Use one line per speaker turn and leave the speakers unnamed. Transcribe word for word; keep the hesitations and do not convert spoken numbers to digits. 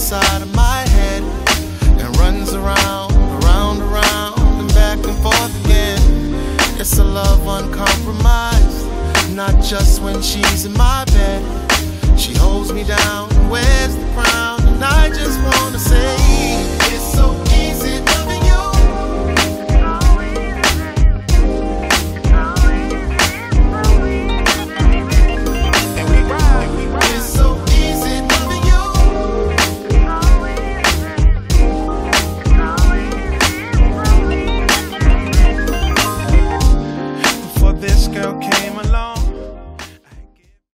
inside of my head and runs around, around, around, and back and forth again. It's a love uncompromised, not just when she's in my bed. She holds me down, wears the crown, and I just wanna say